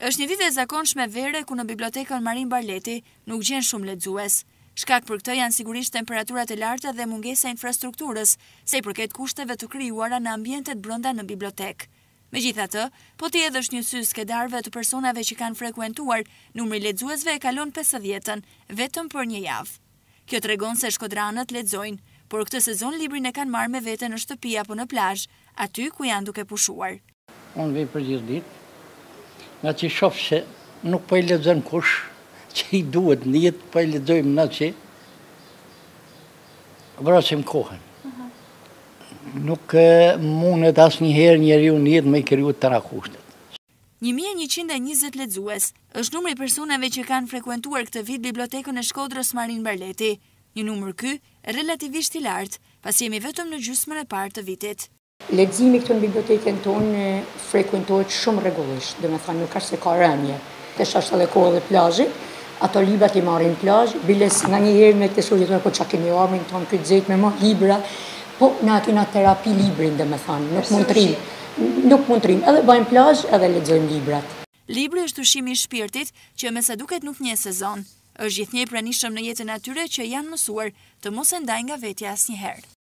Është një ditë e zakonshme vere ku në bibliotekën Marin Barleti nuk gjen shumë lexues. Shkak për këtë janë sigurisht temperaturat e larta dhe mungesa e infrastrukturës, se i përket kushteve të krijuara në ambientet brenda në bibliotekë. Megjithatë, po të hedhësh një sy skedarëve të personave që kanë frekuentuar, numri lexuesve e kalon 50-ën vetëm për një javë. Kjo tregon se shkodranët lexojnë, por këtë sezon librin e kanë marrë me vete në shtëpi apo në plazh, aty ku janë duke pushuar. Unë vej për gjithë ditë, nga që shoh se nuk po i lexon kush, që i duhet në jetë, po i lexojmë na që vrasim kohën. Nuk mundet asnjëherë njeriu në jetë me i kriju të rakushtet. 1120 lexues është numri i personave që kanë frekuentuar këtë vit bibliotekën e Shkodrës Marin Barleti. Një numër ky relativisht i lartë, pasi jemi vetëm në gjysmën e parë të vitit. Leximi këtu në bibliotekën tonë frekuentohet shumë rregullisht, domethënë nuk ka se ka rënje. Tash është edhe koha e plazhit, ato librat i marrin plazh, biles nganjëherë me këtë sugjeruar po çka kemi armin ton ky xhet me më libra, po na kena terapi librin domethënë, nuk mund trim, edhe bëjmë plazh edhe lexojmë librat. Libri është ushqimi i shpirtit që me sa duket nuk njeh sezon. Është gjithnjë i pranishëm në jetën atyre që janë mësuar të mos e ndajnë nga vetja asnjëherë.